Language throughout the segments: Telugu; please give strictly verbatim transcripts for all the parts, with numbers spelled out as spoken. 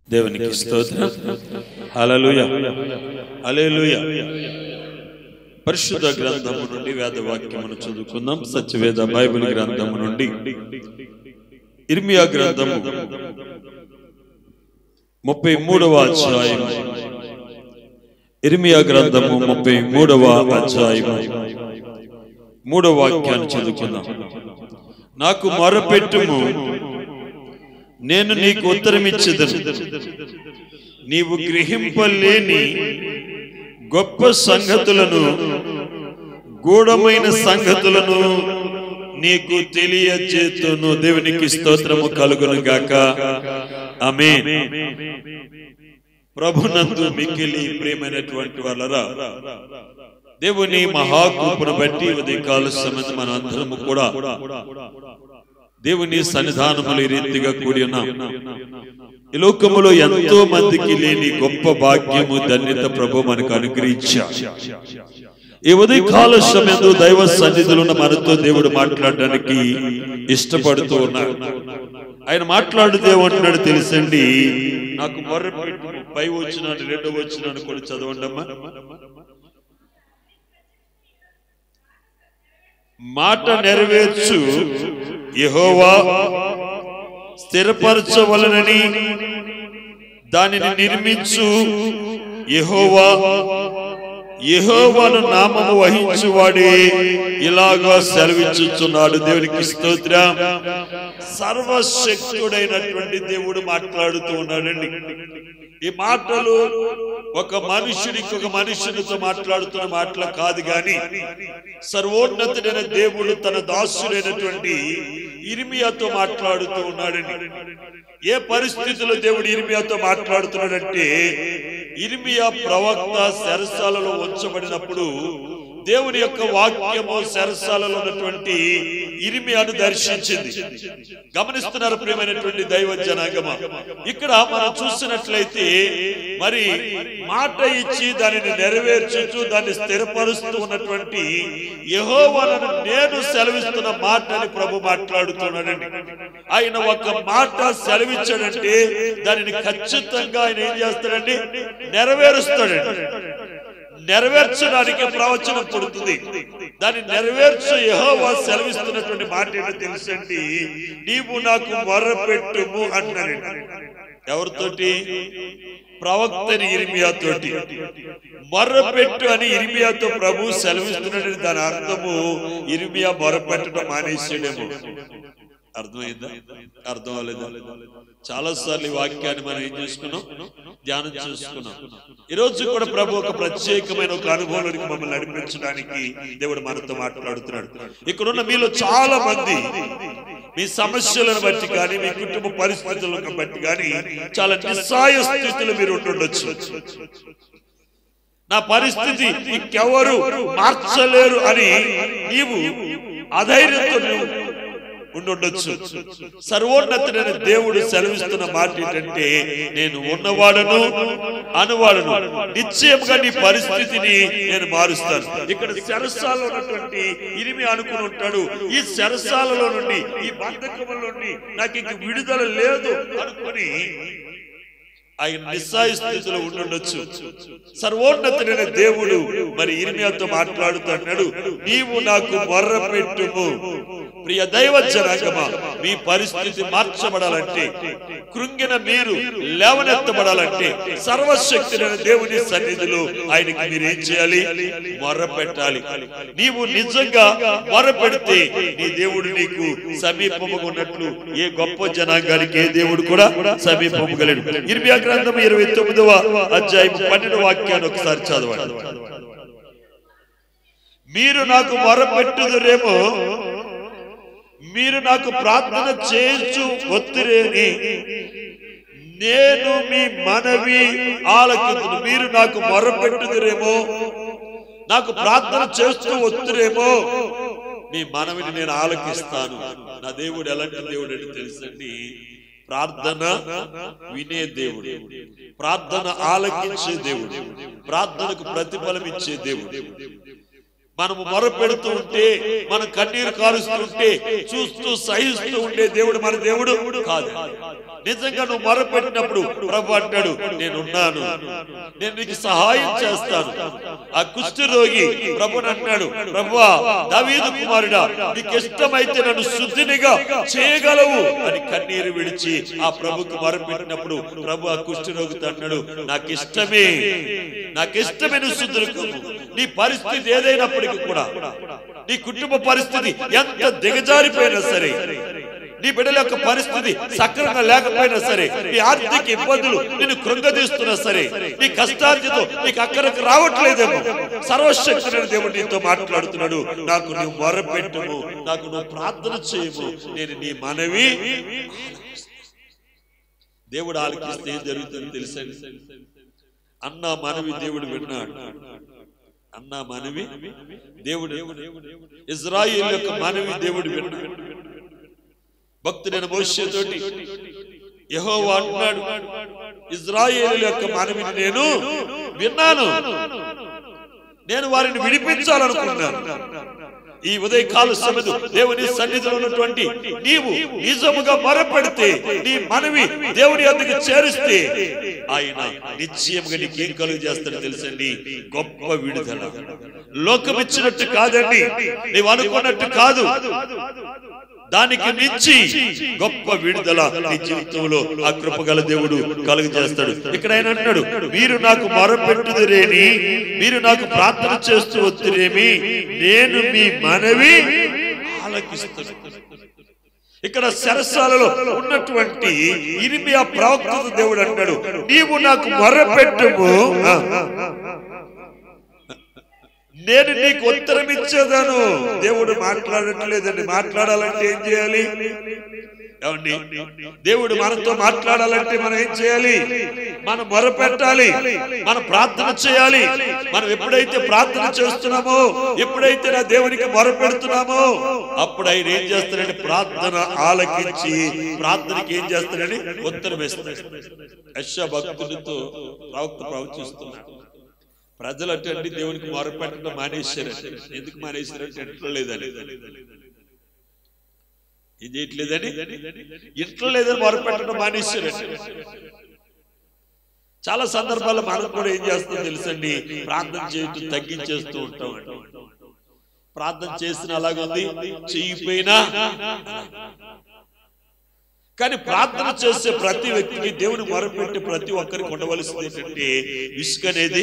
దేవునికి స్తోత్రం. హల్లెలూయా హల్లెలూయా. పరిశుద్ధ గ్రంథము నుండి వేద వాక్యమును చదువుకుందాం. సత్యవేద బైబిల్ గ్రంథము నుండి ఇర్మియా గ్రంథము ముప్పై మూడవ అధ్యాయం. ఇర్మియా గ్రంథము ముప్పై మూడవ అధ్యాయం మూడవ వాక్యాన్ని చదువుకుందాం. నాకు మొరపెట్టుము, నేను నీకు ఉత్తరమిచ్చేదను. నీవు గ్రహింపలేని గొప్ప సంగతులను, గూఢమైన సంగతులను నీకు తెలియజేతును. దేవునికి స్తోత్రము కలుగును గాక. ఆమేన్. ప్రభునందు మిక్కిలి ప్రియమైనటువంటి వాళ్ళరా, దేవుని మహాకృపను బట్టి ఉదయకాల సమయంలో మన అందరము కూడా దేవుని సన్నిధానములు ఈ రీతిగా కూడి ఉన్నాం. ఈ లోకములో ఎంతో మందికి లేని గొప్ప భాగ్యము, ధన్యత ప్రభు మనకు అనుగ్రహించాడు. ఈ ఉదయకాల సమయంలో దైవ సన్నిధిలో ఉన్న మనతో దేవుడు మాట్లాడడానికి ఇష్టపడుతూ ఉన్నాడు. ఆయన మాట్లాడితే ఏమంటున్నాడు తెలుసండి? నాకు మొర్రపెట్టు. పై వచ్చినాను రెండో వచ్చినాను కూడా చదవండి అమ్మా. మాట నెరవేర్చు యెహోవా స్థిరపరచవలనని దానిని నిర్మించు యెహోవా, యెహోవాను నామము వహించువాడే ఇలాగా సెలవిచ్చుచున్నాడు. దేవునికి స్తోత్రం. సర్వశక్తుడైనటువంటి దేవుడు మాట్లాడుతూ ఉన్నాడండి. ఈ మాటలు ఒక మనుషుడికి ఒక మనుషునితో మాట్లాడుతున్న మాటలు కాదు గాని సర్వోన్నతుడైన దేవుడు తన దాసుడైనటువంటి ఇర్మియాతో మాట్లాడుతూ ఉన్నాడండి. ఏ పరిస్థితుల్లో దేవుడు ఇర్మియాతో మాట్లాడుతున్నాడంటే, ఇర్మియా ప్రవక్త చెరసాలలో ఉంచబడినప్పుడు దేవుని యొక్క వాక్యము చెరసాలలో ఉన్నటువంటి ఇర్మియాను దర్శించింది. గమనిస్తున్నారు ప్రియమైనటువంటి దైవ జనాంగమా. ఇక్కడ మనం చూసినట్లయితే మరి మాట ఇచ్చి దానిని నెరవేర్చుచు దాన్ని స్థిరపరుస్తూ ఉన్నటువంటి యెహోవాను నేను సెలవిస్తున్న మాటని ప్రభు మాట్లాడుతున్నాడండి. ఆయన ఒక మాట సెలవిచ్చాడంటే దానిని ఖచ్చితంగా ఆయన ఏం చేస్తాడండి? నెరవేరుస్తాడండి. నెరవేర్చడానికి ప్రవచనం పుడుతుంది. దాన్ని నెరవేర్చు యెహోవా సెలవిస్తున్నటువంటి మాట ఏంటో తెలుసండి? నీవు నాకు మొర్రపెట్టుము అంటున్నాడు. ఎవరితోటి? ప్రవక్తని ఇర్మియాతోటి. మొర్రపెట్టు అని ఇర్మియాతో ప్రభు సెలవిస్తున్నాడు. దాని అర్థము ఇర్మియా మొర్రపెట్టడం మానేసాడేమో. అర్థమైందా? అర్థం అవ్వలేదా? చాలా సార్లు ఈ వాక్యాన్ని మనం ఏం చేసుకున్నాం? ధ్యానం చేసుకున్నాం. ఈ రోజు కూడా ప్రభు ఒక ప్రత్యేకమైన ఒక అనుభవంలోకి మమ్మల్ని నడిపించడానికి దేవుడు మనతో మాట్లాడుతున్నాడు. ఇక్కడున్న మీలో చాలా మంది మీ సమస్యలను బట్టి కానీ మీ కుటుంబ పరిస్థితులను బట్టి కానీ చాలా నిస్సాయ స్థితిలో మీరు ఉంటుండొచ్చు. నా పరిస్థితి ఇంకెవరు మార్చలేరు అని నీవు అధైర్యంతో ఉండొచ్చు. సర్వోన్నతుడైన దేవుడు సెలవిస్తున్న మాట ఏంటంటే, నేను ఉన్నవాడను అనువాడను, నిశ్చయంగా నీ పరిస్థితిని నేను మారుస్తాను. ఇక్కడ చెరసాలలో ఉన్నటువంటి ఇర్మియా అనుకుని ఉంటాడు, ఈ చెరసాలలో నుండి ఈ బంధకముల నుండి నాకు ఇంక విడుదల లేదు అనుకుని ఆయన నిస్సాయ స్థితిలో ఉండుండొచ్చు. సర్వోన్నతుడైన దేవుడు మరి ఇర్మియాతో మాట్లాడుతున్నాడు, నీవు నాకు మొర్రపెట్టుము. ప్రియ దైవ జనాంగమా, మీ పరిస్థితి మార్చబడాలంటే, కృంగిన మీరు లేవనెత్తబడాలంటే సర్వశక్తుడైన దేవుని సన్నిధిలో ఆయనకి మీరు ఏం చేయాలి? మొర్రపెట్టాలి. నీవు నిజంగా మొర్రపెడితే నీ దేవుడు నీకు సమీపముగా ఉన్నట్లు ఏ గొప్ప జనాంగానికి ఏ దేవుడు కూడా సమీపముగలేడు. ఇర్మియా గ్రంథం ఇరవై తొమ్మిదవ అధ్యాయం పన్నెండు వాక్యాన్ని ఒకసారి చదవండి. మీరు నాకు మొరపెట్టుదురేమో, మీరు నాకు ప్రార్థన చేయొచ్చు ఒత్తిరేని నేను మీ మనవి ఆలకించును. మీరు నాకు మొరపెట్టుదురేమో, నాకు ప్రార్థన చేస్తూ ఒత్తిరేమో, మీ మనవిని నేను ఆలకిస్తాను. నా దేవుడు ఎలాంటి దేవుడు అని తెలుసండి? ప్రార్థన వినే దేవుడు, ప్రార్థన ఆలకించే దేవుడు, ప్రార్థనకు ప్రతిఫలం ఇచ్చే దేవుడు. మనము మొరపెడుతూ ఉంటే, మనం కన్నీరు కారుస్తుంటే చూస్తూ సహిస్తూ ఉండే దేవుడు మన దేవుడు కాదు. నిజంగా నువ్వు మొరపెట్టినప్పుడు ప్రభు అంటాడు, నేనున్నాను, నేను నీకు సహాయం చేస్తాను. ఆ కుష్ఠరోగి ప్రభుని అన్నాడు, ప్రభువా దావీదు కుమారుడా, నీకు ఇష్టమైతే నన్ను శుద్ధినిగా చేయగలవు అని కన్నీరు విడిచి ఆ ప్రభుకు మొరపెట్టినప్పుడు ప్రభు ఆ కుష్ఠరోగితో అన్నాడు, నాకు ఇష్టమే, నాకు ఇష్టమే నువ్వు శుద్ధులకు. నీ పరిస్థితి ఏదైనప్పటికీ కూడా, నీ కుటుంబ పరిస్థితి ఎంత దిగజారిపోయినా సరే, నీ బిడ్డల యొక్క పరిస్థితి సక్రమంగా లేకపోయినా సరే, నీ ఆర్థిక ఇబ్బందులు నిన్ను కృంగదీస్తున్నా సరే, నీ కష్టార్జితో నీకు అక్కడికి రావట్లేదేమో, సర్వశక్తుడైన దేవుడు నీతో మాట్లాడుతున్నాడు, నాకు నువ్వు మొరపెట్టుము, నాకు నువ్వు ప్రార్థన చేయము, నేను నీ మనవి. దేవుడు ఆలకిస్తే ఏం జరుగుతుంది తెలుసండి? అన్న మనవి దేవుడు విన్నాడు. అన్న మనవి దేవుడు, ఇజ్రాయేలు యొక్క మనవి దేవుడు విన్నాడు. భక్తుడైన మోషే తోటి యెహోవా అంటున్నాడు, ఇజ్రాయేలు యొక్క మనవిని నేను విన్నాను, నేను వారిని విడిపించాలనుకున్నాను. ఈ ఉదయకాల సమయంలో దేవుని సన్నిధిలో ఉన్నటువంటి నీవు నిజముగా మొరపెడితే, నీ మనవి దేవుని వద్దకు చేరిస్తే, ఆయన నిశ్చయముగా నీకు ఏం కలుగు చేస్తాడో తెలుసండి? గొప్ప విడుదల. లోకం ఇచ్చినట్టు కాదండి, నీవు అనుకున్నట్టు కాదు, దానికి మించి గొప్ప విడుదల నీ జీవితంలో ఆ కృపగల దేవుడు కలుగు చేస్తాడు. ఇక్కడ ఆయన అంటాడు, మీరు నాకు మొరపెట్టుదురేని, మీరు నాకు ప్రార్థన చేస్తూ వద్దురేమి, నేను మీ మనవి ఆలకిస్తాను. ఇక్కడ సరసాలలో ఉన్నటువంటి ఇర్మియా ప్రవక్తతో దేవుడు అంటాడు, నీవు నాకు మొరపెట్టుము, నేను నీకు ఉత్తరం ఇచ్చేదాను. దేవుడు మాట్లాడట్లేదండి. మాట్లాడాలంటే ఏం చేయాలి? ఏమండి, దేవుడు మనతో మాట్లాడాలంటే మనం ఏం చేయాలి? మనం మొరపెట్టాలి, మనం ప్రార్థన చేయాలి. మనం ఎప్పుడైతే ప్రార్థన చేస్తున్నామో, ఎప్పుడైతే నా దేవునికి మొరపెడుతున్నామో, అప్పుడు ఆయన ఏం చేస్తాడంటే ప్రార్థన ఆలకించి ప్రార్థనకి ఏం చేస్తాడని ఉత్తరం ఇస్తాడు. యెషయా భక్తుడితో ప్రవక్త ప్రవచిస్తున్నాడు, ప్రజలు అంటే దేవునికి మొరపెట్టడం మానేశారంటే. ఎందుకు మానేశారంటే ఇంట్లో లేదని, ఏం చేయట్లేదని, ఇంట్లో లేదని మొరపెట్టడం మానేశారంటే. చాలా సందర్భాల్లో మనం కూడా ఏం చేస్తాం తెలుసండి? ప్రార్థన చేయటం తగ్గించేస్తూ ఉంటాం. ప్రార్థన చేసిన అలాగుంది, చెయ్యిపోయినా. కానీ ప్రార్థన చేసే ప్రతి వ్యక్తికి, దేవుని మొరపెట్టి ప్రతి ఒక్కరికి ఉండవలసింది ఏంటంటే విసుగు అనేది.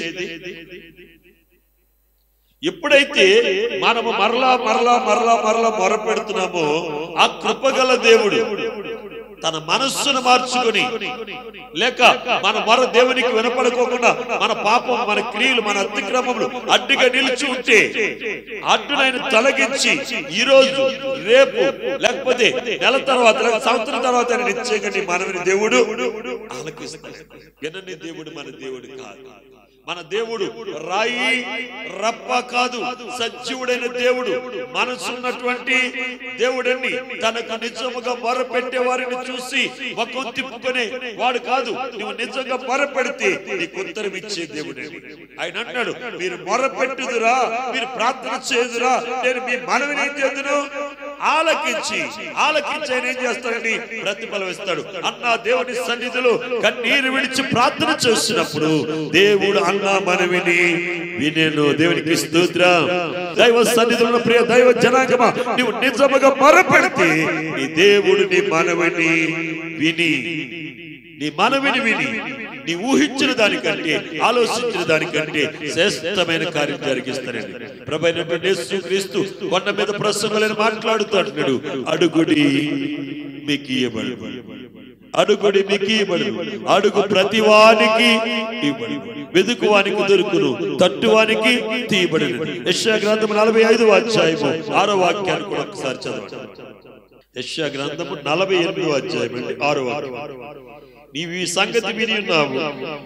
ఎప్పుడైతే మనము మరలా మరలా మరలా మరలా మొరపెడుతున్నామో, ఆ కృపగల దేవుడు తన మనస్సును మార్చుకొని, లేక మన మొర దేవునికి వినపడుకోకుండా మన పాపం, మన క్రియలు, మన అతిక్రమములు అడ్డుగా నిలిచి ఉంటే, అడ్డునైన తొలగించి ఈ రోజు, రేపు, లేకపోతే నెల తర్వాత, సంవత్సరం తర్వాత నిశ్చయంగా మనవిని దేవుడు ఆలకిస్తాడు. వినని దేవుడు మన దేవుడు కాదు. మన దేవుడు రాయి రప్ప కాదు, సజీవుడైన దేవుడు, మనసున్నటువంటి దేవుడని. తనకు నిజముగా మొరపెట్టే వారిని చూసి ముఖం తిప్పుకునే వాడు కాదు. నువ్వు నిజంగా మొరపెడితే నీకు ఉత్తరం ఇచ్చే దేవుడే. ఆయన అన్నాడు, మీరు మొరపెట్టుదురా, మీరు ప్రార్థన చేదురా, నేను మీ మనవిని ఏం చేదును? ఆలకించి ఆలకించి ఆయన ఏం చేస్తాడని ప్రతిఫలం ఇస్తాడు. అన్న దేవుని సన్నిధిలో కన్నీరు విడిచి ప్రార్థన చేస్తున్నప్పుడు దేవుడు అన్న మనవిని వినెను. దేవునికి స్తోత్రం. దైవ సన్నిధిలో ప్రియ దైవ జనాంగమా, నీవు నిజముగా మొరపెడితే నీ దేవుడు నీ మనవిని విని, నీ మనవిని విని, నీ ఊహించిన దానికంటే, ఆలోచించిన దానికంటే శ్రేష్టమైన కార్యం జరిగిస్తారండి. ప్రభు అయినటువంటి యేసుక్రీస్తు కొండ మీద ప్రసంగులను మాట్లాడుతూ అంటున్నాడు, అడుగుడి మీకు ఇయ్యబడు, అడుగుడి మీకు ఇయ్యబడు, అడుగు ప్రతివానికి ఇవ్వబడు, వెదుకువానికి దొరుకును, తట్టువానికి తీయబడును. యెషయా గ్రంథం నలభై ఐదు అధ్యాయము ఆరో వాక్యాన్ని కూడా ఒకసారి చదవండి. యెషయా గ్రంథము నలభై ఎనిమిదో అధ్యాయం అండి, ఆరో వాక్యం. నీవు ఈ సంగతి విని ఉన్నావు,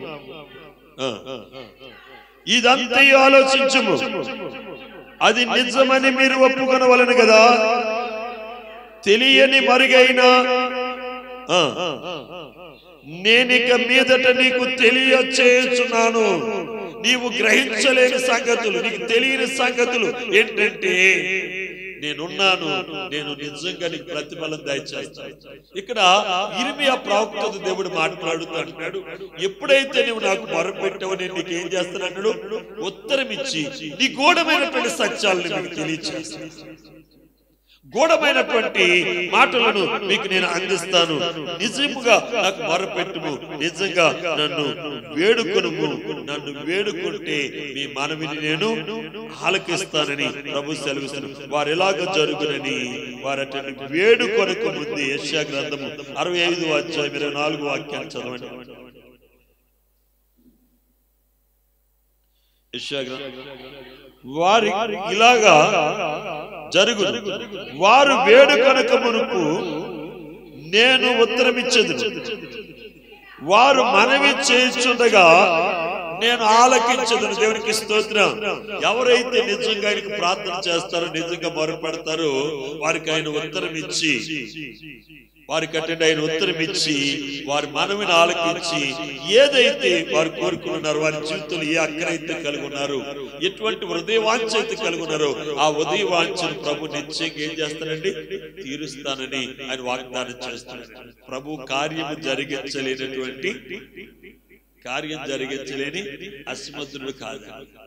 ఇదంతా ఆలోచించుము, అది నిజమని మీరు ఒప్పుకొనవలెను కదా. తెలియని మరుగైనా నేనిక మీదట నీకు తెలియచేయుచున్నాను. నీవు గ్రహించలేని సంగతులు, నీకు తెలియని సంగతులు ఏంటంటే నేనున్నాను, నేను నిజంగా నీకు ప్రతిఫలం దయచేస్తాను. ఇక్కడ ఇర్మియా ప్రవక్తతో దేవుడు మాట్లాడుతూ అంటున్నాడు, ఎప్పుడైతే నువ్వు నాకు మొరపెట్టావో నేను నీకు ఏం చేస్తానన్నాడు, ఉత్తరం ఇచ్చి నీ గూఢమైనటువంటి సత్యాలను నీకు తెలియచేస్తాను, గూఢమైనటువంటి మాటలను మీకు నేను అందిస్తాను. నిజముగా నాకు మొరపెట్టుము, నిజంగా నన్ను వేడుకొనుము, నన్ను వేడుకుంటే మీ మనవిని నేను ఆలకిస్తానని ప్రభు సెలవిస్తున్నాడు. వారు ఎలాగ జరుగునని వారట వేడుకొనక ముందు యెషయా గ్రంథము అరవై ఐదు అధ్యాయం ఇరవై నాలుగు వాక్యాలు చదవండి. యెషయా వారి ఇలాగా జరుగు, వారు వేడుకొనక మునుపు నేను ఉత్తరమిచ్చేది, వారు మనవి చేయుచుండగా నేను ఆలకించదును. దేవునికి స్తోత్రం. ఎవరైతే నిజంగా ఆయనకు ప్రార్థన చేస్తారో, నిజంగా మొరపెడతారో వారికి ఆయన ఉత్తరం ఇచ్చి, వారికి అంటే ఆయన ఉత్తరం ఇచ్చి వారి మనవిని ఆలకించి ఏదైతే వారు కోరుకున్నారో, వారి జీవితంలో ఏ అక్కరైతే కలిగి ఉన్నారు, ఎటువంటి హృదయ వాంఛ అయితే కలిగి ఉన్నారో ఆ హృదయ వాంఛను ప్రభు నిశ్చయంగా ఏం చేస్తానండి, తీరుస్తానని ఆయన వాగ్దానం చేస్తున్నాడు. ప్రభు కార్యము జరిగించలేనటువంటి కార్యం జరిగించలేని అసమర్థుడు కాదు.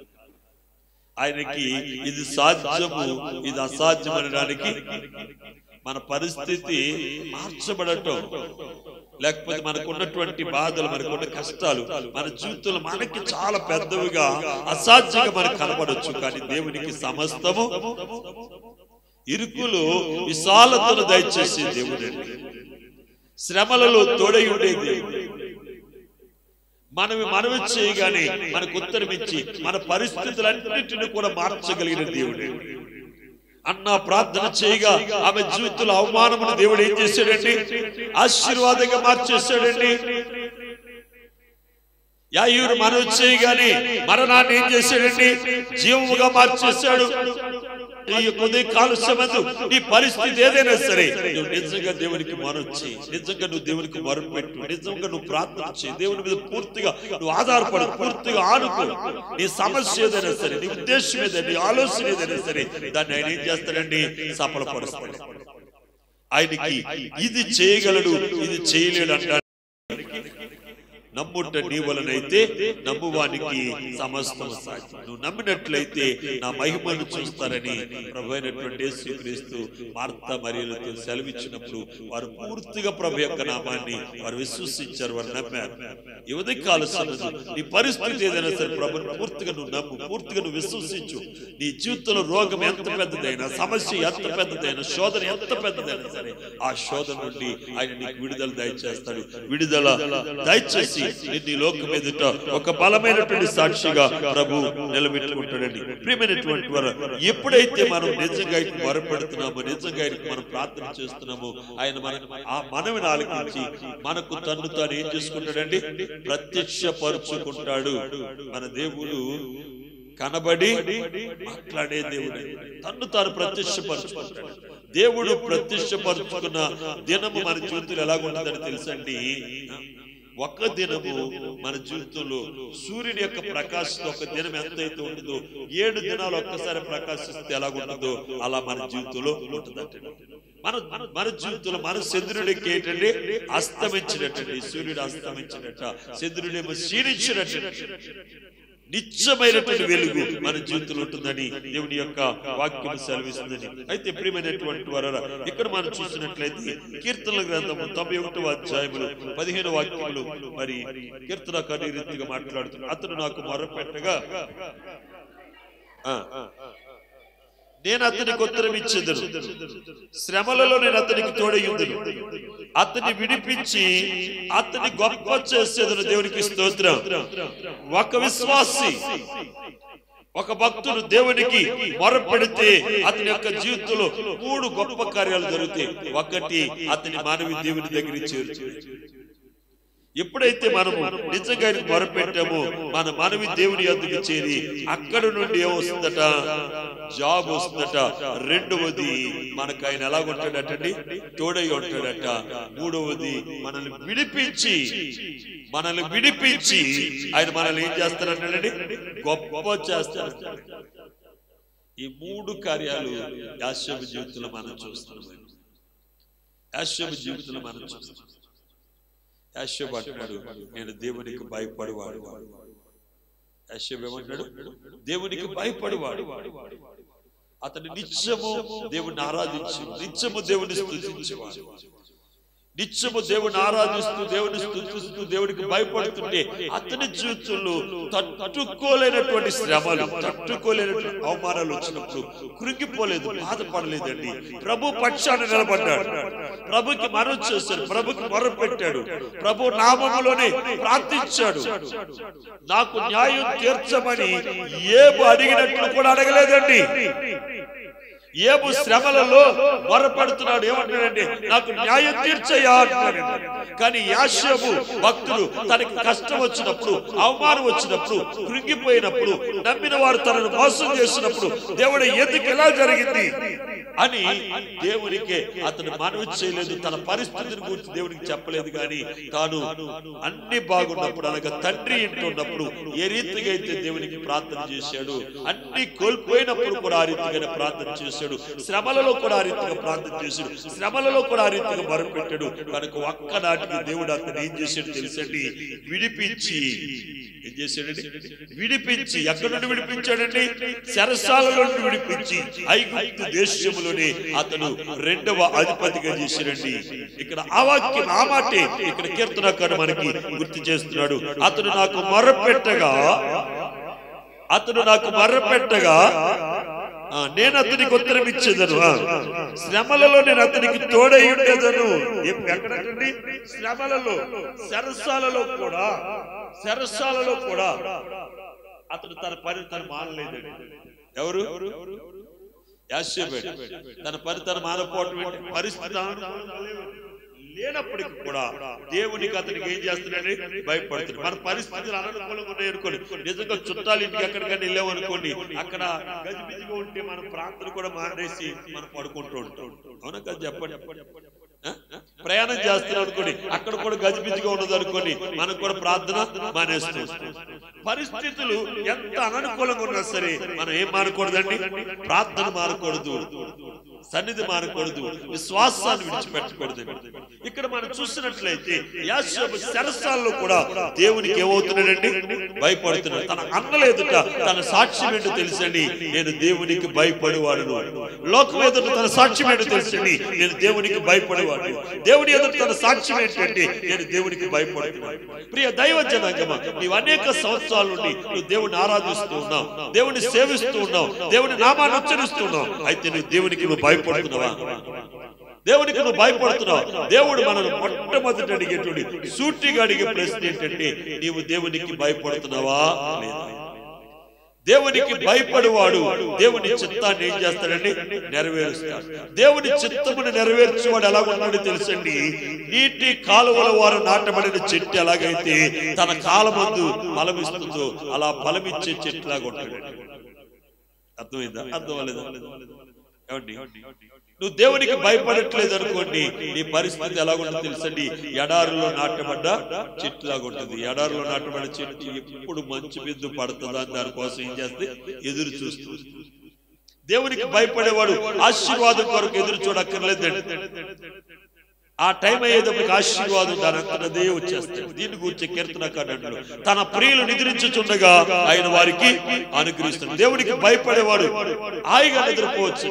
ఆయనకి ఇది సాధ్యము, ఇది అసాధ్యం అనడానికి మన పరిస్థితి మార్చబడటం, లేకపోతే మనకున్నటువంటి బాధలు, మనకున్న కష్టాలు మన జీవితంలో మనకి చాలా పెద్దవిగా అసాధ్యంగా మనకు కనబడవచ్చు. కానీ దేవునికి సమస్తము ఇరుకులు విశాలతను దయచేసే దేవుడండి, శ్రమలలో తోడై ఉండే దేవుడు. మనవి మనవి చేయగానే మనకు ఉత్తరం ఇచ్చి మన పరిస్థితులన్నింటినీ కూడా మార్చగలిగిన దేవుడే. అన్న ప్రార్థన చేయగా ఆమె జీవితంలో అవమానమును దేవుడు ఏం చేశాడండి, ఆశీర్వాదంగా మార్చేశాడండి. యాయూరు మనవి చేయగానే మరణాన్ని ఏం చేశాడండి, జీవముగా మార్చేశాడు. ఈ కొద్ది కాలుష్యమందు నీ పరిస్థితి ఏదైనా సరే నువ్వు నిజంగా దేవునికి మొరొచ్చి, నిజంగా నువ్వు దేవునికి మొరపెట్టు, నిజంగా నువ్వు ప్రార్థన చేయి, దేవుని మీద పూర్తిగా నువ్వు ఆధారపడు, పూర్తిగా ఆనుకో. నీ సమస్య ఏదైనా సరే, నీ ఉద్దేశం ఏదైనా, నీ ఆలోచన ఏదైనా సరే దాన్ని ఆయన ఏం చేస్తాడండి, సఫలపరుస్తాడు. ఆయనకి ఇది చేయగలడు, ఇది చేయలేడు అంటాడు. నమ్ముట నీ వలనైతే నమ్మువానికి సమస్తము సాధ్యం. నువ్వు నమ్మినట్లయితే నా మహిమను చూస్తారని ప్రభు అయినటువంటి యేసుక్రీస్తు మార్తా మరియలతో సెలవిచ్చినప్పుడు వారు పూర్తిగా ప్రభు యొక్క నామాన్ని వారు విశ్వసించారు, వారు నమ్మారు. ఈ ఉదయకాల సమయంలో నీ పరిస్థితి ఏదైనా సరే ప్రభుని పూర్తిగా నువ్వు నమ్ము, పూర్తిగా నువ్వు విశ్వసించు. నీ జీవితంలో రోగం ఎంత పెద్దదైనా, సమస్య ఎంత పెద్దదైనా, శోధన ఎంత పెద్దదైనా సరే ఆ శోధన నుండి ఆయన నీకు విడుదల దయచేస్తాడు. విడుదల దయచేసి నీ లోకం ఎదుట ఒక బలమైనటువంటి సాక్షిగా ప్రభు నిలబెట్టుకుంటాడండి. ప్రియమైనటువంటి వారు, ఎప్పుడైతే మనం నిజంగా మొరపెడుతున్నామో, నిజంగా మనం ప్రార్థన చేస్తున్నామో ఆయన మన ఆ మనవిని ఆలకించి మనకు తన్ను తాను ఏం చేసుకుంటాడండి, ప్రత్యక్షపరుచుకుంటాడు. మన దేవుడు కనబడి మాట్లాడే దేవుడు, తన్ను తాను ప్రత్యక్షపరుచుకుంటాడు. దేవుడు ప్రత్యక్షపరుచుకున్న దినము మన జీవితంలో ఎలాగుంటుందని తెలుసండి. ఒక దినము మన జీవితంలో సూర్యుని యొక్క ప్రకాశంతో ఒక దినం ఎంతైతే ఉంటుందో, ఏడు దినాలు ఒక్కసారి ప్రకాశిస్తే ఎలాగుంటుందో అలా మన జీవితంలో ఉంటుందంటే మన మన జీవితంలో మన చంద్రుడికి ఏంటంటే అస్తమించినట్టండి, సూర్యుడు అస్తమించినట్ట, చంద్రుడేమో క్షీణించినట్టు నిత్యమైనటువంటి వెలుగు మన జీవితంలో ఉంటుందని దేవుని యొక్క వాక్యం సెలవిస్తుందని. అయితే ప్రియమైనటువంటి వారు, ఇక్కడ మనం చూసినట్లయితే కీర్తనల గ్రంథము తొంభై ఒకటవ అధ్యాయములు పదిహేను వాక్యములు మరి కీర్తనకారు ఈ రీతిగా మాట్లాడుతున్నారు. అతను నాకు మొరపెట్టగా నేను అతనికి ఉత్తరం ఇచ్చేదను, శ్రమలలో నేను అతనికి తోడయ్యుందును, అతన్ని విడిపించి అతన్ని గొప్ప చేసేదను. దేవునికి స్తోత్రం. ఒక విశ్వాసి, ఒక భక్తుడు దేవునికి మొరపెడితే అతని యొక్క జీవితంలో మూడు గొప్ప కార్యాలు జరుగుతాయి. ఒకటి, అతని మానవి దేవుని దగ్గరికి చేర్చు. ఎప్పుడైతే మనము నిజంగా మొరపెట్టామో మన మనవి దేవుని యొద్దకు చేరి అక్కడ నుండి ఏమొస్తుందట, జాబ్ వస్తుందట. రెండవది మనకు ఆయన ఎలాగుంటాడటండి, తోడై ఉంటాడట. మూడవది మనల్ని విడిపించి మనల్ని విడిపించి ఆయన మనల్ని ఏం చేస్తారంటాడండి, గొప్ప చేస్తారు. ఈ మూడు కార్యాలు యాషోబు జీవితంలో మనం చూస్తున్నాం. యాషోబు జీవితంలో మనం చూస్తున్నాం. యాషోబు అంటున్నాడు, నేను దేవునికి భయపడువాడు. యాషోబు ఏమంటాడు, దేవునికి భయపడువాడు. అతను నిత్యము దేవుని ఆరాధించు, నిత్యము దేవుని స్తుతించేవాడు. నిత్యము దేవుని ఆరాధిస్తూ దేవుని స్తుతిస్తూ దేవుడికి భయపడుతుంటే అతని జీవితంలో తట్టుకోలేనటువంటి శ్రమలు, తట్టుకోలేనటువంటి అవమానాలు వచ్చినప్పుడు కృంగిపోలేదు, బాధపడలేదండి. ప్రభు పక్షాన నిలబడ్డాడు, ప్రభుకి మనవి చేశాడు, ప్రభుకి మొర పెట్టాడు, ప్రభు నామములోనే ప్రార్థించాడు. నాకు న్యాయం తీర్చమని ఏబు అడిగినట్లు కూడా అడగలేదండి. ఏబు శ్రమలలో మొరపడుతున్నాడు, ఏమంటాడంటే నాకు న్యాయం తీర్చయ్యా అంటున్నాడు. కానీ యాషోబు భక్తుడు తనకి కష్టం వచ్చినప్పుడు, అవమానం వచ్చినప్పుడు, కృంగిపోయినప్పుడు, నమ్మిన వారు తనను మోసం చేసినప్పుడు దేవుడు ఎందుకు ఎలా జరిగింది అని దేవునికి అతను మనవి చేయలేదు. తన పరిస్థితిని గురించి దేవునికి చెప్పలేదు. కానీ తాను అన్ని బాగున్నప్పుడు, అనగా తండ్రి ఇంటి ఉన్నప్పుడు ఏ రీతిగా అయితే దేవునికి ప్రార్థన చేశాడు, అన్ని కోల్పోయినప్పుడు కూడా ఆ రీతిగానే ప్రార్థన చేశాడు. శ్రమలలో కూడా ఆ రీతిగా ప్రార్థన చేశాడు, శ్రమలలో కూడా ఆ రీతిగా మొరపెట్టాడు. కనుక ఒక్కనాటికి దేవుడు అతను ఏం చేశాడు తెలుసండి, విడిపించి ఏం చేశాడండి, విడిపించి. ఎక్కడి నుండి విడిపించాడండి, చెరసాలలో నుండి విడిపించి ఐగుప్తు దేశములోనే అతను రెండవ అధిపతిగా చేశాడండి. ఇక్కడ ఆ వాక్యం, ఆ మాటే ఇక్కడ కీర్తనకారుడు మనకి గుర్తు చేస్తున్నాడు. అతను నాకు మొరపెట్టగా అతను నాకు మొరపెట్టగా నేను అతనికి ఉత్తరం ఇచ్చేదను, శ్రమలలో నేను అతనికి తోడై ఉండేదను. ఎక్కడండి, శ్రమలలో, చెరసాలలో కూడా, చెరసాలలో కూడా అతను తన పని తను మానలేదండి. ఎవరు, యాషోబు. తన పని తను మానపోవటం పరిస్థితి లేనప్పటికీ కూడా దేవునికి అతనికి ఏం చేస్తున్నాడు, భయపడుతున్నాడు. మన పరిస్థితులు అననుకూలంగా ఉన్నాయి అనుకోండి, నిజంగా చుట్టాలు ఇంటికి ఎక్కడికైనా వెళ్ళామనుకోండి, అక్కడ గజిబిజిగా ఉంటే మన ప్రార్థన కూడా మానేసి మనం పడుకుంటూ ఉంటాం. అవునా కదా, చెప్పండి. ప్రయాణం చేస్తున్నాం అనుకోండి, అక్కడ కూడా గజిబిజిగా ఉండదు అనుకోండి, మనకు కూడా ప్రార్థన మానేస్తాం. పరిస్థితులు ఎంత అననుకూలంగా ఉన్నా సరే మనం ఏం మానకూడదండి, ప్రార్థన మానకూడదు, సన్నిధి మానకూడదు, విశ్వాసాన్ని విడిచిపెట్టకూడదు. ఇక్కడ మనం చూసినట్లయితే యాషోబు చెరసాలలో కూడా దేవునికి ఏమవుతున్నాడండి, భయపడుతున్నాడు. తన అన్నల ఎదుట తన సాక్ష్యం ఏంటో తెలుసండి, నేను దేవునికి భయపడేవాడును. లోకం ఎదుట తన సాక్ష్యం ఏంటో తెలుసండి, నేను దేవునికి భయపడేవాడు. దేవుని ఎదుట తన సాక్ష్యం ఏంటంటే నేను దేవునికి భయపడుతున్నాను. ప్రియ దైవ జనాంగమా, నీవు అనేక సంవత్సరాల నుండి నువ్వు దేవుని ఆరాధిస్తూ ఉన్నావు, దేవుని సేవిస్తూ ఉన్నావు, దేవుని నామాన్ని ఉచ్చరిస్తున్నావు. అయితే నువ్వు దేవునికి నువ్వు భయపడుతున్నావా? దేవునికి నువ్వు భయపడుతున్నావు? దేవుడు మనల్ని మొట్టమొదటి అడిగేటువంటి సూటిగా అడిగే ప్రశ్న ఏంటంటే నీవు దేవునికి భయపడుతున్నావా లేదా? దేవునికి భయపడేవాడు దేవుని చిత్తాన్ని ఏం చేస్తాడండి, నెరవేరుస్తాడు. దేవుని చిత్తమును నెరవేర్చేవాడు ఎలా ఉన్నాడో తెలుసండి, నీటి కాలువల వారు నాటబడిన చెట్టు ఎలాగైతే తన కాలమందు ఫలమిస్తుందో అలా ఫలమిచ్చే చెట్టులాగా ఉంటాడు. అర్థమైందా? అర్థం అవ్వలేదా? ఏమండి, నువ్వు దేవునికి భయపడట్లేదు అనుకోండి, నీ పరిస్థితి ఎలాగుంటుందో తెలుసండి, ఎడారులో నాటబడ్డ చెట్టులాగా ఉంటుంది. ఎడారులో నాటబడ్డ చెట్టు ఎప్పుడు మంచు బిందు పడుతుందా దానికోసం ఏం చేస్తే ఎదురు చూస్తుంది. దేవునికి భయపడేవాడు ఆశీర్వాదం కొరకు ఎదురు చూడక్కర్లేదండి. ఆ టైం అయ్యేటప్పటికి ఆశీర్వాదం దానంతటదే వచ్చేస్తాడు. దీని గురించి కీర్తనకారుడు తన ప్రియులు నిద్రించుచుండగా ఆయన వారికి అనుగ్రహిస్తాడు. దేవునికి భయపడేవాడు హాయిగా నిద్రపోవచ్చు,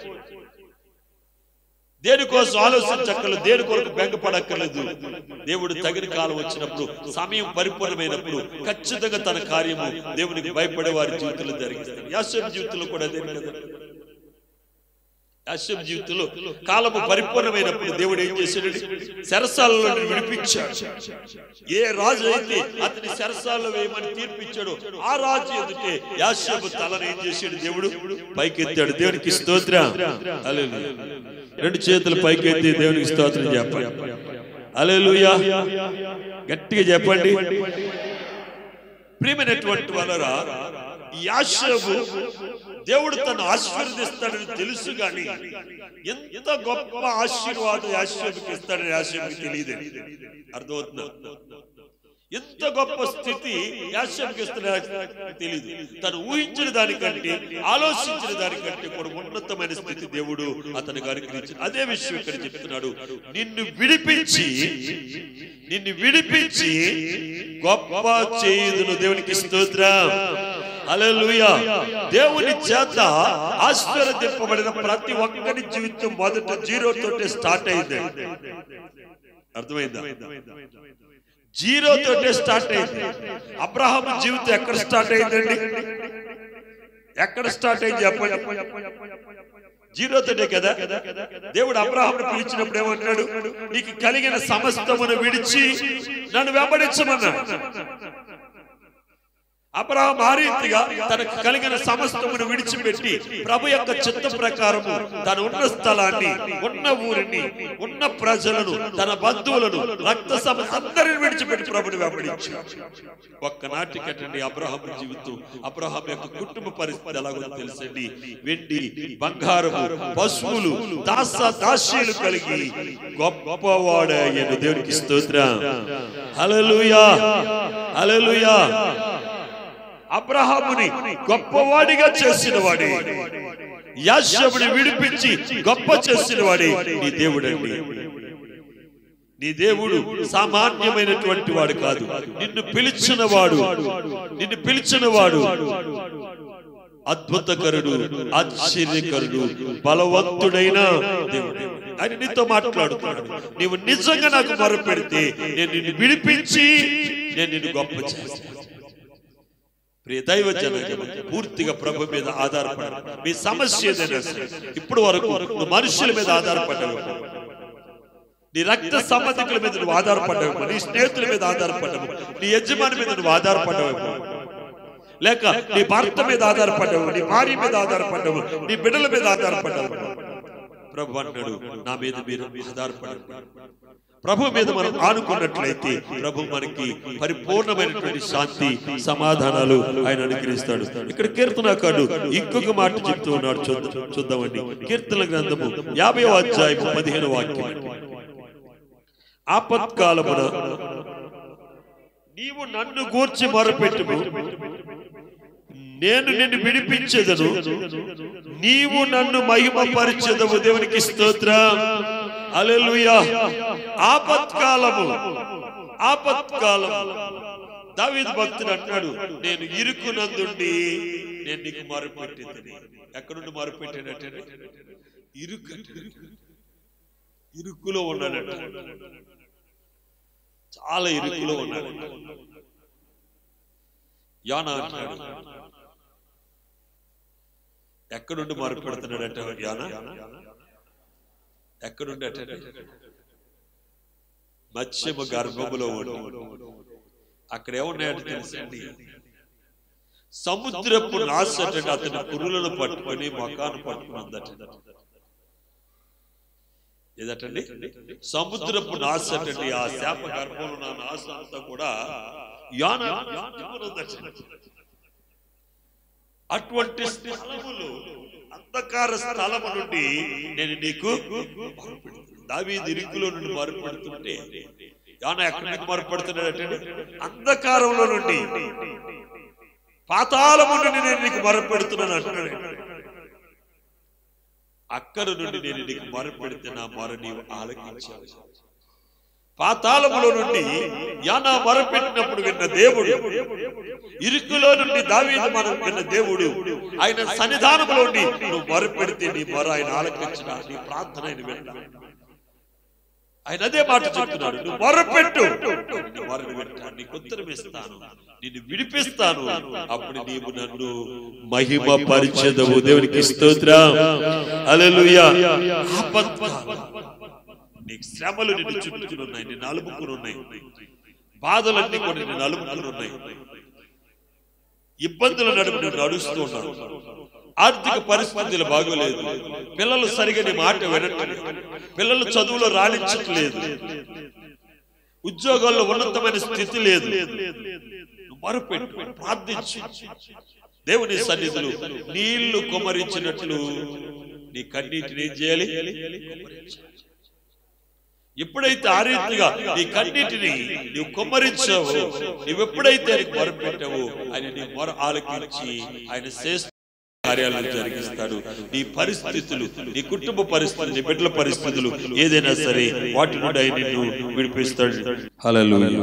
దేనికోసం ఆలోచించక్కర్లేదు, దేని కొరకు బెంగపడక్కర్లేదు. దేవుడు తగిన కాలం వచ్చినప్పుడు, సమయం పరిపూర్ణమైనప్పుడు ఖచ్చితంగా తన కార్యము దేవునికి భయపడే వారి జీవితంలో జరిగిస్తాడు. యాషోబు జీవితంలో కూడా అదే కదా. యాషోబు జీవితంలో కాలము పరిపూర్ణమైనప్పుడు దేవుడు ఏం చేశాడు, చెరసాలలో విడిపించాడు. ఏ రాజు అయితే అతని చెరసాలలో వేయమని తీర్పిచ్చాడు, ఆ రాజు ఎదుటే యాషోబు తలను ఏం చేశాడు, దేవుడు పైకెత్తాడు. దేవునికి స్తోత్రం. హల్లెలూయా. రెండు చేతులు పైకెత్తి దేవునికి స్తోత్రం చెప్పండి. హల్లెలూయా. గట్టిగా చెప్పండి. ప్రియమైనటువంటి వాళ్ళరా, యాషోబు దేవుడు తను ఆశీర్వదిస్తాడని తెలుసు గాని ఎంత గొప్ప ఆశీర్వాదం యాషోబుకి ఇస్తాడని యాషోబుకి తెలియదు. అర్థమవుతుందా? ఎంత గొప్ప స్థితి యాషోబుకి ఇస్తాడని తెలియదు. తను ఊహించిన దానికంటే ఆలోచించిన దానికంటే కూడా ఉన్నతమైన స్థితి దేవుడు అతనికి అనుగ్రహించాడు. అదే విషయం ఇక్కడ చెప్తున్నాడు. నిన్ను విడిపించి నిన్ను విడిపించి గొప్ప చేయుదును. దేవునికి స్తోత్రం. హల్లెలూయా. దేవుని చేత ఆశీర్వదింపబడిన ప్రతి ఒక్కరి జీవితం మొదట జీరో తోటే స్టార్ట్ అయింది. అర్థమైందా? జీరో తోటే స్టార్ట్ అయింది. అబ్రహాము జీవితం ఎక్కడ స్టార్ట్ అయిందండి? ఎక్కడ స్టార్ట్ అయింది చెప్పండి? జీరో తోటే కదా. దేవుడు అబ్రహామును పిలిచినప్పుడు ఏమన్నాడు? నీకు కలిగిన సమస్తమును విడిచి నన్ను వెంబడించమన్నాడు. అబ్రహాము ఆ రీతిగా తనకు కలిగిన సమస్తమును విడిచిపెట్టి ప్రభు యొక్క చిత్త ప్రకారము తన ఉన్న స్థలాన్ని, ఉన్న ఊరిని, ఉన్న ప్రజలను, తన బంధువులను, రక్త సంబంధాన్ని విడిచిపెట్టి ప్రభుని వెంబడించాడు. ఒక్కనాటికటండి అబ్రహాము జీవితం, అబ్రహాము యొక్క కుటుంబ పరిస్థితి ఎలాగో తెలుసండి. వెండి, బంగారము, పశువులు, దాస దాసీలు కలిగి గొప్పవాడాయను. దేవునికి స్తోత్రం. హల్లెలూయా, హల్లెలూయా. అబ్రహాముని గొప్పవాడిగా చేసిన వాడే, యాషోబుని విడిపించి గొప్ప చేసిన వాడే నీ దేవుడండి. నీ దేవుడు సామాన్యమైనటువంటి వాడు కాదు. నిన్ను పిలిచిన వాడు నిన్ను పిలిచిన వాడు అద్భుతకరుడు, ఆశ్చర్యకరుడు, బలవంతుడైన దేవుడు. ఆయన నీతో మాట్లాడుతున్నాడు. నీవు నిజంగా నాకు మొరపెడితే నేను నిన్ను విడిపించి నేను నిన్ను గొప్ప చేస్తాను. ప్రియ దైవ జనం, పూర్తిగా ప్రభు మీద ఆధారపడాలి. మీ సమస్య ఏదైనా సరే, ఇప్పుడు వరకు నువ్వు మనుషుల మీద ఆధారపడ్డావు, నీ రక్త సంబంధికుల మీద నువ్వు ఆధారపడ్డావు, నీ స్నేహితుల మీద ఆధారపడ్డావు, నీ యజమాని మీద నువ్వు ఆధారపడ్డావు, లేక నీ భర్త మీద ఆధారపడ్డావు, నీ భార్య మీద ఆధారపడ్డావు, నీ బిడ్డల మీద ఆధారపడ్డావు. ప్రభు అన్నాడు, నా మీద మీరు ఆధారపడాలి. ప్రభు మీద మనం ఆనుకున్నట్లయితే ప్రభు మనకి పరిపూర్ణమైనటువంటి శాంతి, సమాధానాలు ఆయన అనుగ్రహిస్తాడు. ఇక్కడ కీర్తనకారుడు ఇంకొక మాట చెప్తూ ఉన్నాడు. చూద్దామండి. కీర్తన గ్రంథము యాభైవ అధ్యాయం పదిహేను వాక్యం. ఆపత్కాలమున నీవు నన్ను గూర్చి మొరపెట్టుము, నేను నిన్ను విడిపించెదను, నీవు నన్ను మహిమపరిచెదవు. దేవునికి స్తోత్రం. హల్లెలూయా. ఆపత్కాలము, ఆపత్కాలము. దావీదు భక్తుడు అంటాడు, నేను ఇరుకునందుండి నేను నీకు మొరపెట్టింది. ఎక్కడుండి మొరపెట్టాడంటే ఇరుకు, ఇరుకులో ఉన్నాడట. చాలా ఇరుకులో ఉన్నాడు. యోనా అంటాడు, ఎక్కడుండి మొరపెడుతున్నాడట యోనా? ఎక్కడుండి అంటే మత్స్యము గర్భములో ఉండి. అక్కడ ఏమున్నాయంటే తెలుసండి, సముద్రపు నాసట అతని పురులను పట్టుకొని మొఖాన్ని పట్టుకున్నదట. ఏదటండి? సముద్రపు నాసటండి. ఆ శాప గర్భంలో నా నాస అంతా కూడా యోనా. అటువంటి స్థలములు, అంధకార స్థలము నుండి నేను నీకు దావీదు ఇరుకులో నుండి మొరపెడుతుంటే యోనా ఎక్కడి నుంచి మొరపెడుతున్నాడంటే అంధకారంలో నుండి, పాతాళము నుండి నేను నీకు మొరపెడుతున్నాను అంటున్నాడు. అక్కడ నుండి నేను నీకు మొరపెడితే నా మొర నీవు ఆలకించావు. పాతాళములో నుండి యోనా మొరపెట్టినప్పుడు విన్న దేవుడు, ఇరుకులో నుండి దావీదు మనం విన్న దేవుడు, ఆయన సన్నిధానంలో ఉండి నువ్వు మొరపెడితే నీ మొర ఆయన ఆలకించిన, నీ ప్రార్థన ఆయన విన్నా. ఆయన అదే మాట చెప్తున్నాడు, నువ్వు మొరపెట్టు, మొరను వింటాను, నీకు ఉత్తరం ఇస్తాను, నిన్ను విడిపిస్తాను, అప్పుడు నీవు నన్ను మహిమ పరిచెదవు. దేవునికి స్తోత్రం. హల్లెలూయా. నీకు శ్రమలు నిన్ను చుట్టుకుని ఉన్నాయి, నిన్ను అలుముకుని ఉన్నాయి, బాధలన్నీ కూడా నిన్ను అలుముకుని ఉన్నాయి, ఇబ్బందుల నడుము నువ్వు నడుస్తూ ఉన్నావు, ఆర్థిక పరిస్థితులు బాగోలేదు, పిల్లలు సరిగా నీ మాట వినట్లేదు, పిల్లలు చదువులో రాణించట్లేదు, ఉద్యోగాల్లో ఉన్నతమైన స్థితి లేదు, మొరపెట్టు, ప్రార్థించు. దేవుని సన్నిధిలో నీళ్లు కుమ్మరించినట్లు నీ కన్నీటిని ఏం చేయాలి? ఎప్పుడైతే ఆ రీతిగా నీ కన్నీటిని నువ్వు కుమ్మరించావో, నువ్వెప్పుడైతే ఆయనకు మొరపెట్టావో ఆయన నీ మొర ఆలకించి ఆయన శ్రేష్ఠ కార్యాలను జరిగిస్తాడు. నీ పరిస్థితులు, నీ కుటుంబ పరిస్థితులు, నీ బిడ్డల పరిస్థితులు ఏదైనా సరే వాటి నుండి ఆయన నిన్ను విడిపిస్తాడు. హల్లెలూయా.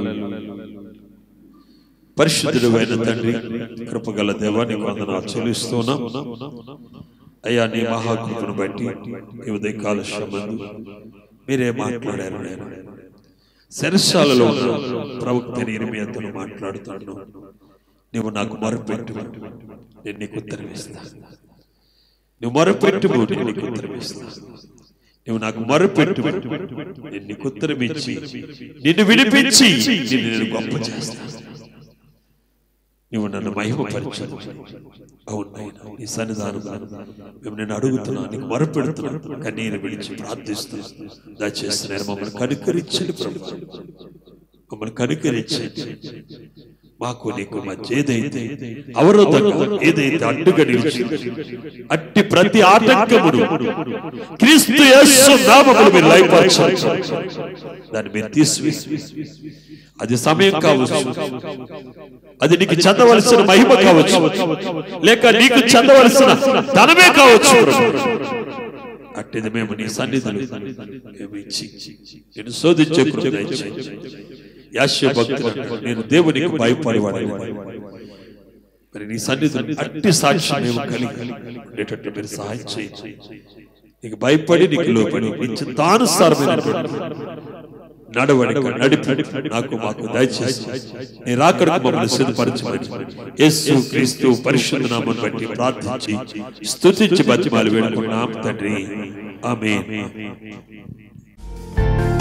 పరిశుద్ధుడైన తండ్రి, కృపగల దేవా, నీకు వందనాలు చెల్లిస్తున్నాం. అయ్యా, నీ మహాకృపను బట్టి ఈ ఉదయకాల శ్రమందు మీరే మాట్లాడారు. నేను శరశాలలో ప్రవక్త ఇర్మీయాతో మాట్లాడుతున్నాను. నువ్వు నాకు మొరపెట్టు, నేను నీకు ఉత్తరం ఇస్తాను. నువ్వు మొరపెట్టు, నేను నీకు ఉత్తరం ఇస్తాను. నువ్వు నాకు మొరపెట్టు, నేను నీకు ఉత్తరం ఇచ్చి నిన్ను విడిపించి నిన్ను నేను గొప్ప చేస్తాను. నువ్వు నన్ను మహిమపరచు. అవును, నీ సన్నిధానం మేము నేను అడుగుతున్నా, నీకు మొరపెడుతున్నా, కన్నీరు విడిచి ప్రార్థిస్తున్నా. దయచేసి నేను మమ్మల్ని కనుకరించండి ప్రభువా, మమ్మల్ని కనుకరించండి. మాకు నీకు మధ్య ఏదైతే అవరోధంగా, ఏదైతే అడ్డుగా నిలిచింది, అట్టి ప్రతి ఆటంకమును క్రీస్తు యేసు నామములో మీరు లయపరచండి. దాన్ని మీరు తీసివేసి, అది సమయం కావచ్చు, అది నీకు చెందవలసిన మహిమ కావచ్చు, లేక నీకు చెందవలసిన ధనమే కావచ్చు. అట్టిది మేము నీ సన్నిధిలో మేము ఇచ్చి నేను శోధించే కృప దయచేయండి. యాశ్య భక్తులు, నేను దేవునికి భయపడేవాడు, మరి నీ సన్నిధిలో అట్టి సాక్ష్యం మేము కలిగి ఉండేటట్టు మీరు సహాయం చేయండి. నీకు భయపడి, నీకు లోపడి నీ చిత్తానుసారమైన నడవడిక నడిపి నాకు మాకు దయచేసి నీ రాకడకు మమ్మల్ని సిద్ధపరచమని యేసు క్రీస్తు పరిశుద్ధ నామమును బట్టి ప్రార్థించి స్తుతించి బతిమాలి వేడుకుంటున్నాం తండ్రి. ఆమేన్.